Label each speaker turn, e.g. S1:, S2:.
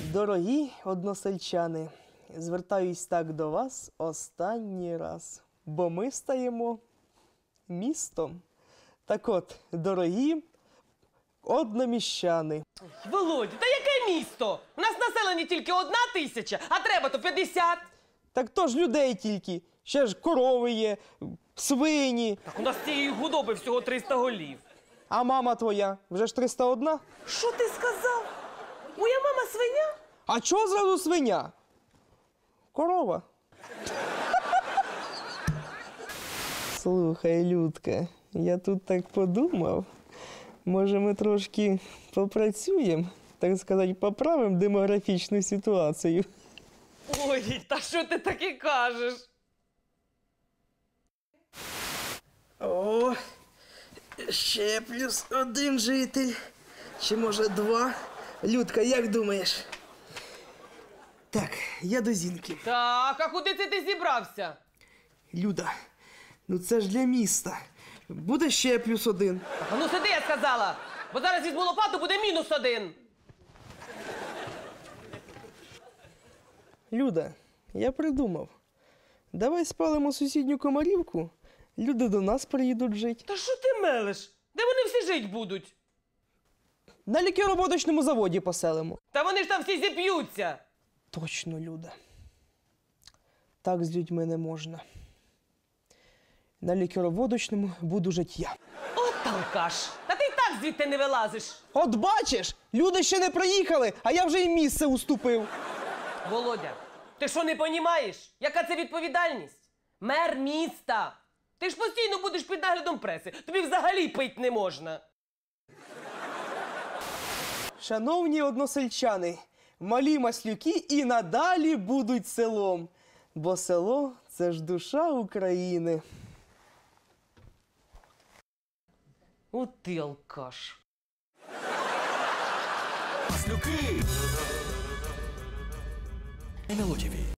S1: Дорогі односельчани, звертаюсь так до вас останній раз, бо ми стаємо містом. Так от, дорогі одноміщани.
S2: Володя, та яке місто? У нас населення тільки 1000, а треба то 50.
S1: Так то ж людей тільки, ще ж корови є, свині.
S2: Так у нас цієї худоби всього 300 голів.
S1: А мама твоя вже ж 301?
S2: Що ти сказав? Моя мама свиня?
S1: А чого зразу свиня? Корова. Слухай, Людка, я тут так подумав, може ми трошки попрацюємо, так сказати, поправимо демографічну ситуацію.
S2: Ой, та що ти таке кажеш?
S1: О, ще плюс 1 житель. Чи може 2? Людка, як думаєш? Так, я до Зінки.
S2: Так, а куди це ти зібрався?
S1: Люда, ну це ж для міста. Буде ще плюс 1.
S2: А ну сиди, я сказала, бо зараз візьму лопату, буде -1.
S1: Люда, я придумав. Давай спалимо сусідню Комарівку, люди до нас приїдуть жити.
S2: Та що ти мелиш? Де вони всі жить будуть?
S1: На лікероводочному заводі поселимо.
S2: Та вони ж там всі зіп'ються.
S1: Точно, Люда. Так з людьми не можна. На лікероводочному буду жити я.
S2: От алкаш. Та ти й так звідти не вилазиш.
S1: От бачиш, люди ще не приїхали, а я вже й місце уступив.
S2: Володя, ти що не понімаєш? Яка це відповідальність? Мер міста. Ти ж постійно будеш під наглядом преси. Тобі взагалі пить не можна.
S1: Шановні односельчани, малі маслюки і надалі будуть селом. Бо село – це ж душа України.
S2: От ти алкаш.
S3: Маслюки! НЛО ТВ.